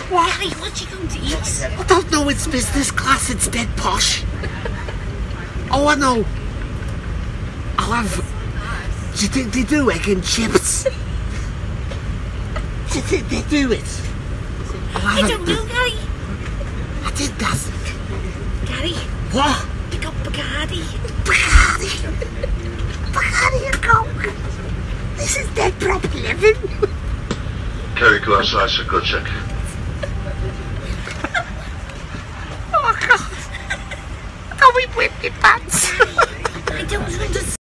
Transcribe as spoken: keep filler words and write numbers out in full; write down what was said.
What? Gary, what you going to eat? I don't know, it's business class, it's dead posh. Oh, I know. I'll have... Do you think they do egg and chips? Do you think they do it? I don't know, Gary. I think that's... Gary. What? Pick up Bacardi. Bacardi. Bacardi and Coke. This is dead proper living. Kerry, go outside, so go check. Oh, God. Can we whip your pants? I don't understand.